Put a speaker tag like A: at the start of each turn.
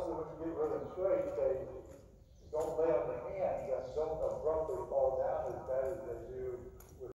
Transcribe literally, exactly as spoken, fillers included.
A: also, when you get rhythm straight, say, don't lay on the hands and don't abruptly fall down as bad as they do